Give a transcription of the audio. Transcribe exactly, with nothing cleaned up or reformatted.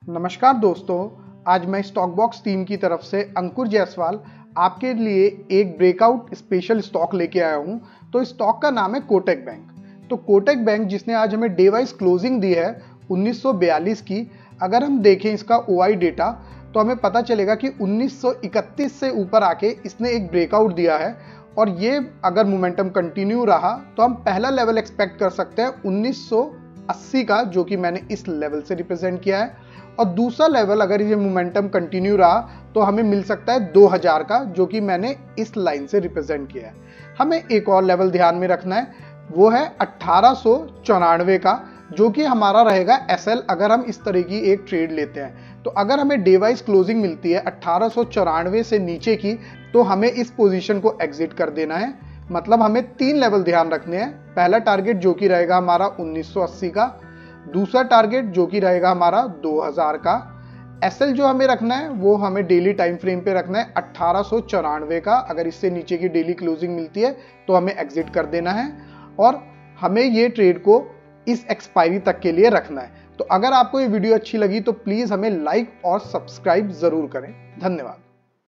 नमस्कार दोस्तों, आज मैं स्टॉक बॉक्स टीम की तरफ से अंकुर जायसवाल आपके लिए एक ब्रेकआउट स्पेशल स्टॉक लेके आया हूं। तो स्टॉक का नाम है कोटक बैंक। तो कोटक बैंक जिसने आज हमें डे वाइज क्लोजिंग दी है उन्नीस सौ बयालीस की, अगर हम देखें इसका ओआई डेटा तो हमें पता चलेगा कि उन्नीस सौ इकतीस से ऊपर आके इसने एक ब्रेकआउट दिया है और ये अगर मोमेंटम कंटिन्यू रहा तो हम पहला लेवल एक्सपेक्ट कर सकते हैं उन्नीस सौ अस्सी का, जो कि मैंने इस लेवल से रिप्रेजेंट किया है। और दूसरा लेवल अगर ये मोमेंटम कंटिन्यू रहा तो हमें मिल सकता है दो हज़ार का, जो कि मैंने इस लाइन से रिप्रेजेंट किया है। हमें एक और लेवल ध्यान में रखना है, वो है अठारह सौ चौरानवे का, जो कि हमारा रहेगा एसएल अगर हम इस तरह की एक ट्रेड लेते हैं। तो अगर हमें डे वाइज क्लोजिंग मिलती है अठारह सौ चौरानवे से नीचे की, तो हमें इस पोजीशन को एग्जिट कर देना है। मतलब हमें तीन लेवल ध्यान रखने हैं। पहला टारगेट जो कि रहेगा हमारा उन्नीस सौ अस्सी का, दूसरा टारगेट जो कि रहेगा हमारा दो हज़ार का, एसएल जो हमें रखना है वो हमें डेली टाइम फ्रेम पे रखना है अठारह सौ चौरानवे का। अगर इससे नीचे की डेली क्लोजिंग मिलती है तो हमें एग्जिट कर देना है और हमें ये ट्रेड को इस एक्सपायरी तक के लिए रखना है। तो अगर आपको ये वीडियो अच्छी लगी तो प्लीज हमें लाइक और सब्सक्राइब जरूर करें। धन्यवाद।